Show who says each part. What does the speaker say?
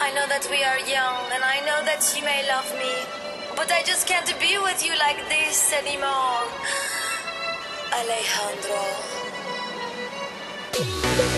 Speaker 1: I know that we are young, and I know that you may love me, but I just can't be with you like this anymore. Alejandro.